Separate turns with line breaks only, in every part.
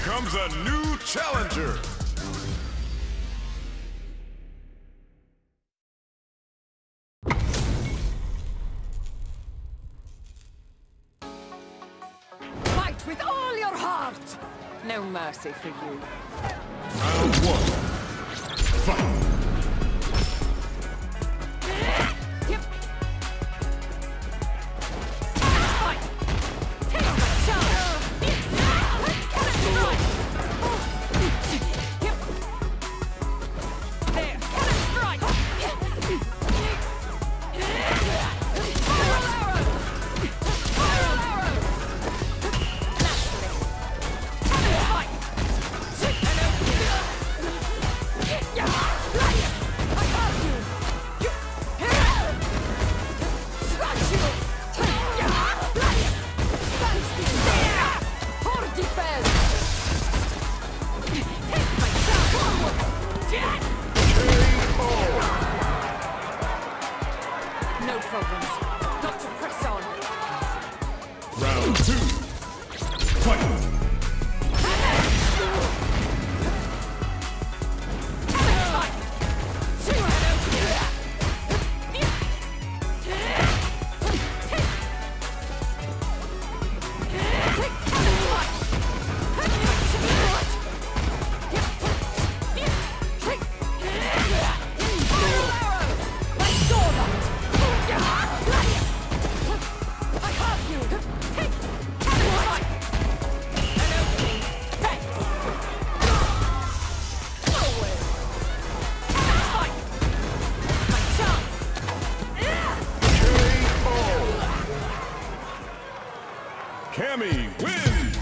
comes a new challenger.
Fight with all your heart! No mercy for you.
Round one. Fight.
No problems. Got to press on.
Round two. Fight. Cammy wins!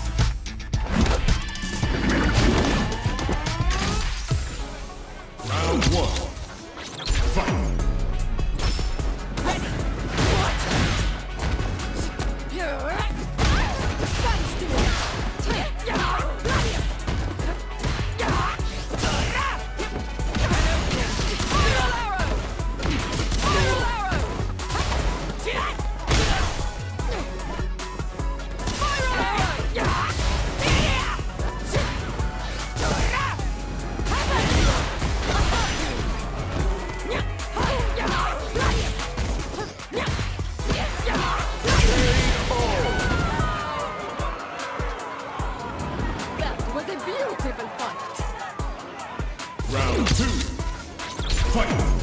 Round one. Fight! Round two. Fight!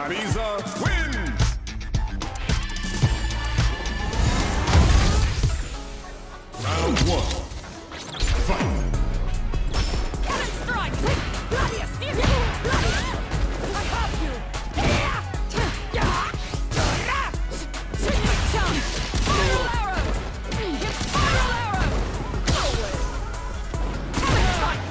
Frieza wins! Round one. Fight!
Cannon strike! Gladius! Gladius! I have you! Spiral arrow! Spiral arrow! No way! Cannon strike!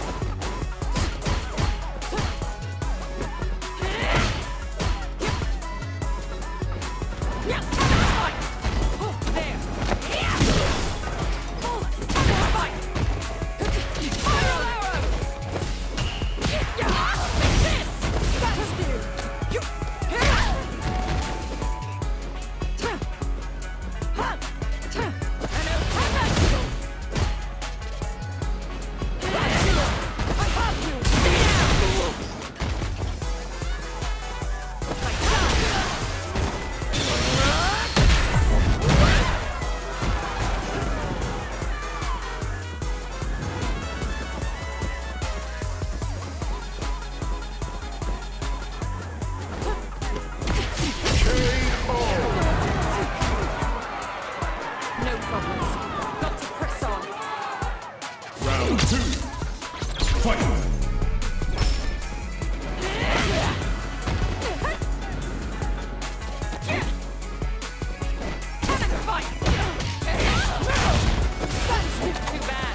Cannon strike! Oh, there! Spiral arrow! This! That'll do! No problems. Got to press on.
Round two. Fight!
Cannon fight! That's too bad.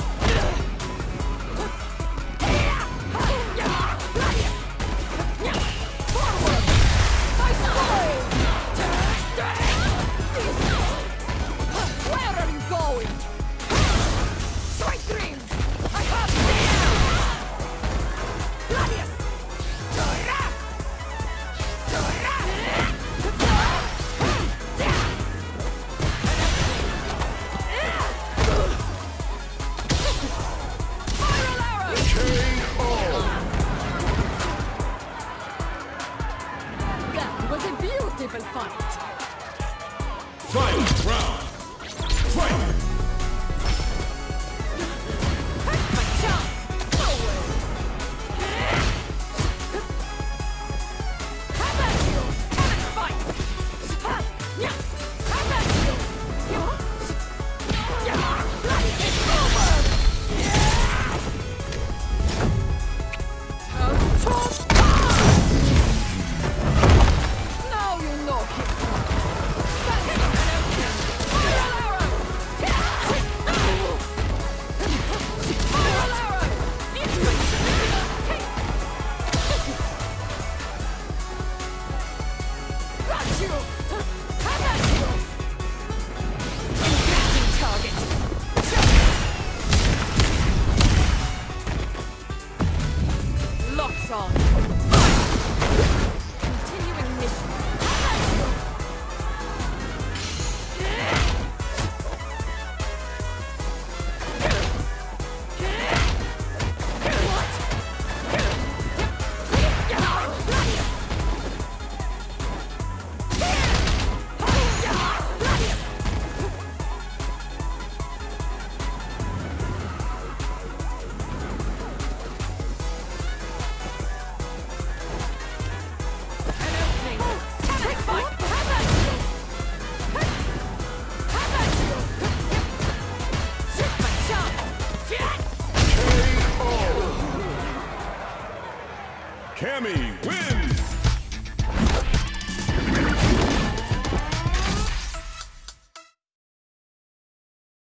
Forward! Nice roll! Where are you going? Sweet dreams! I have you! Gladius! Spiral arrow! That was a beautiful fight!
Final round. Fight!
My chance! Forward! Have at you! Cannon fight! Have at you! It's forward! Now you know him! Spiral arrow! Spiral arrow! Got you! Have at you! Engaging target! Locked on! Continuing mission! Have at you! What? An opening! Cannon fight! Have at you! Have at you! Shoot my shot!
Cammy wins!